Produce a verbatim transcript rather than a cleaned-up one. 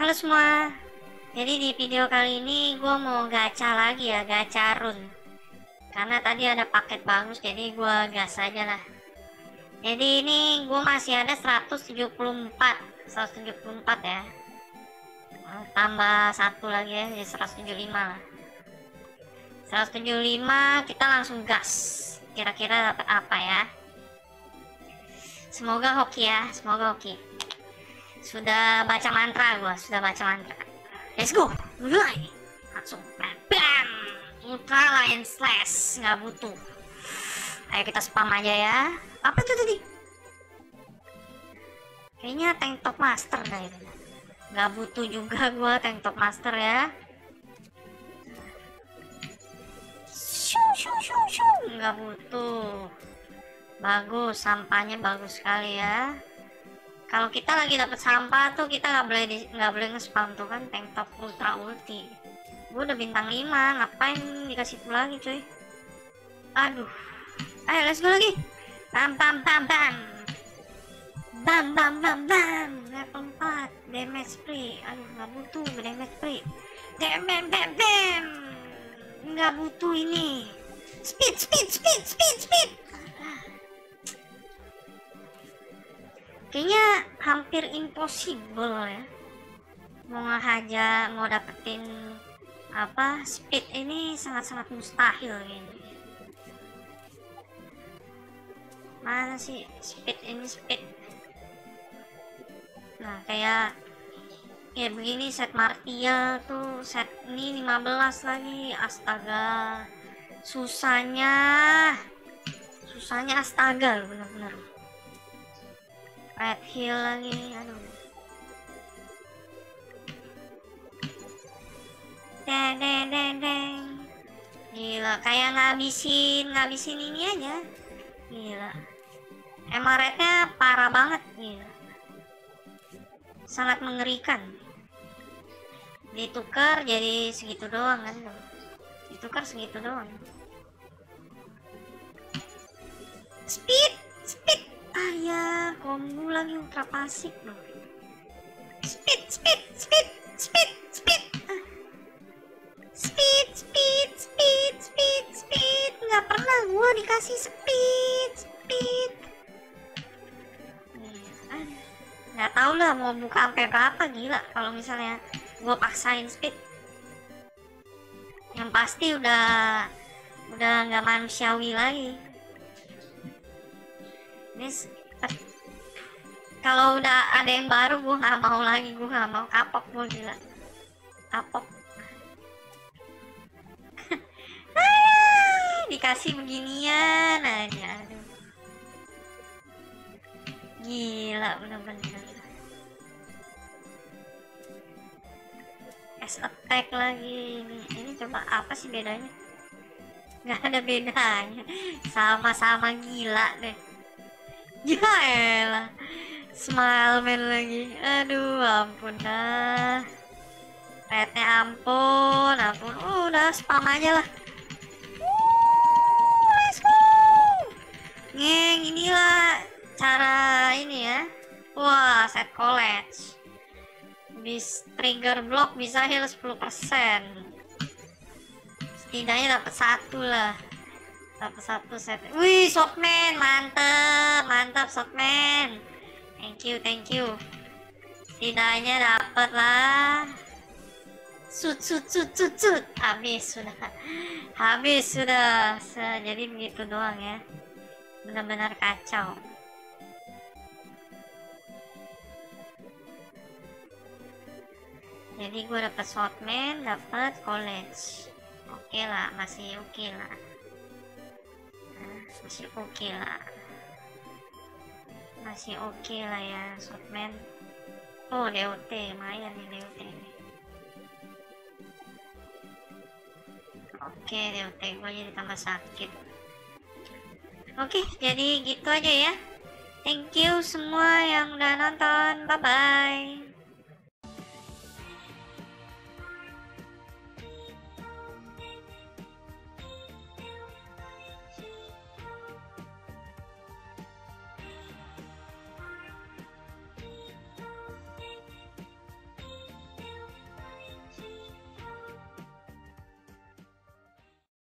Halo semua, jadi di video kali ini gue mau gacha lagi ya, gacha run. Karena tadi ada paket bagus, jadi gue gas aja lah. Jadi ini gue masih ada seratus tujuh puluh empat ya. Tambah satu lagi ya, jadi seratus tujuh puluh lima lah. seratus tujuh puluh lima kita langsung gas. Kira-kira dapat apa ya? Semoga hoki ya, semoga hoki. Sudah baca mantra gua, sudah baca mantra. Let's go, mulai. Langsung bam, bam. Ultra Lion Slash, nggak butuh. Ayo kita spam aja ya. Apa tuh tadi? Kayaknya tank top master dah itu. Nggak butuh juga gua tank top master ya. Shoo, shoo, shoo, shoo. Nggak butuh. Bagus, sampahnya bagus sekali ya. Kalau kita lagi dapat sampah tuh kita nggak boleh nggak boleh nge-spam tuh kan tank top ultra ulti. Gue udah bintang lima, ngapain dikasih itu lagi cuy? Aduh, ayo let's go lagi. Bam bam bam bam bam bam bam bam level empat damage free. Aduh nggak butuh damage free. Bam bam bam bam nggak butuh ini. Speed speed speed speed speed. Kayaknya hampir impossible ya mau ngehajar, mau dapetin apa speed ini sangat-sangat mustahil ini. Mana sih speed ini speed? Nah kayak kayak begini set Martial tuh, set ini lima belas lagi. Astaga, susahnya susahnya astaga loh, bener-bener. Red Hill lagi, aduh. Deng deng deng deng. Gila, kayak ngabisin ngabisin ini aja. Gila. Emang rednya parah banget, gila. Sangat mengerikan. Ditukar jadi segitu doang kan. Ditukar segitu doang. Speed, speed. Ayah, combo lagi ultra pasif loh. Speed, speed, speed, speed, speed. Ah. Speed, speed, speed, speed, speed. Nggak pernah gua dikasih speed, speed. Ah. Nggak tahu lah mau buka sampai berapa, gila. Kalau misalnya gua paksain speed, yang pasti udah udah nggak manusiawi lagi. Ini kalau udah ada yang baru gue nggak mau lagi, gue nggak mau, kapok gue, gila kapok. Dikasih beginian aja, aduh. Gila bener-bener. S attack lagi ini, ini coba apa sih bedanya? Nggak ada bedanya, sama-sama gila deh. Ya elah, smile man lagi. Aduh ampun dah. Rednya ampun, ampun. Uh, udah spam aja lah. Uh, let's go. Ngeng, inilah cara ini ya. Wah, set college. Bis trigger block bisa heal sepuluh persen. Setidaknya dapat satu lah. Dapat satu set. Wih, shotman, mantap, mantap shotman. Thank you, thank you. Setidaknya dapat lah. Sut, sut, sut, sut, sut. Habis sudah, habis sudah. Jadi begitu doang ya. Benar-benar kacau. Jadi gue dapat shotman, dapat college. Oke lah, masih oke lah. Masih oke okay lah, masih oke okay lah ya shotman. Oh D O T lumayan nih, D O T nih. Oke, D O T gue jadi tambah sakit. Oke, jadi gitu aja ya. Thank you semua yang udah nonton, bye bye.